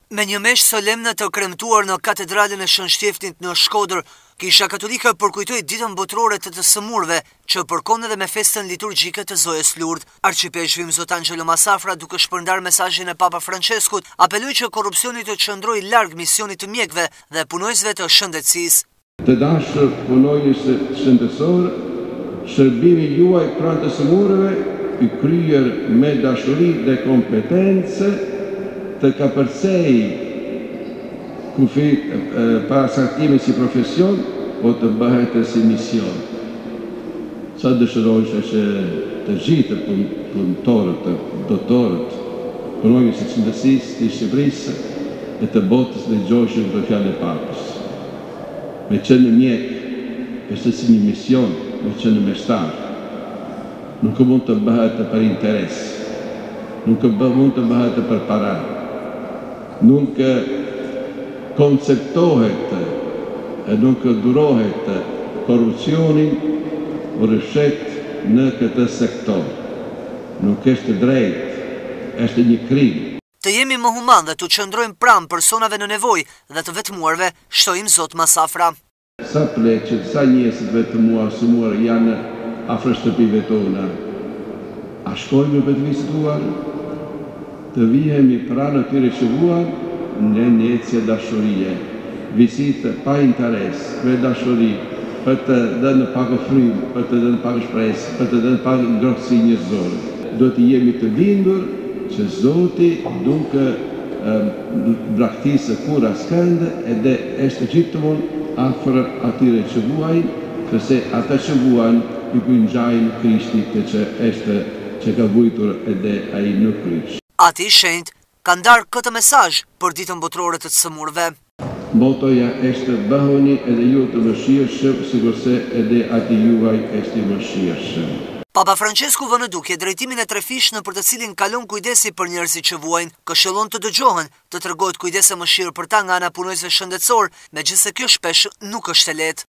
Me një meshë solemne të kremtuar në katedralin e Shën Shtefnit në Shkodër, Kisha Katolike përkujtoi ditën botërore të sëmurëve, që përkon edhe me festën liturgjike të Zojës Lurdë. Arcipeshvim Zot Angelo Masafra, duke shpërndar mesazhin e Papa Franceskut, apeloi që korrupsioni të qëndrojë larg misionit të mjekëve dhe punojësve të shëndetësisë. Të dashur punonjës shëndetësor, shërbimi juaj pranë të sëmurëve i kryer me dashuri dhe kompetencë të kapërcej kufi parasartimi si profesion, o të bëhet si mision. Sa dëshirojsh është të gjithë punëtorët, doktorët, punonjës së shëndetësisë të Shqipërisë e të botës dhe gjojshën për fjalën e Papës. Me qenë mjek, është si një mision, me qenë mestar. Nuk mund të bëhet për interes, nuk mund të bëhet për para, nuk konceptohet e nuk durohet korrupsionin rëshet në këtë sektor. Nuk është drejt, është një krim. Të jemi më human dhe të qëndrojmë pranë personave në nevojë dhe të vetmuarve, shtojim Zot Masafra. Sa pleqet, sa njerëzit vetmuar, sëmuar janë afër shtëpive tona. A shkojmë për të vizituar? Të vihemi pranë atyre që vuan në njëtësje dashurie. Vizitë pa interes, me dashuri, për të dhënë pak frymë, për të dhënë pak shpresë, për të dhënë pak ngrohtësi njerëzore. Do të jemi të bindur që Zoti duke braktisë kur askënd edhe është gjithmonë afër atyre që vuajnë, përse ata që vuajnë i kujngjajnë Krishtit që është që ka vujtur edhe ai në kryq. Ati shenjt ka ndarë këtë mesazh për ditën botërore të sëmurëve. Motoja është bëhuni edhe ju të mëshirshëm, sikurse edhe ati juaj është i mëshirshëm. Papa Francesku vë në dukje drejtimin e trefish në për të cilin kalon kujdesi për njerëzit që vuajnë, këshillon të dëgjohen, të tregohet kujdes e mëshirë për ta nga ana punojësve shëndetësor, megjithëse kjo shpesh nuk është e lehtë.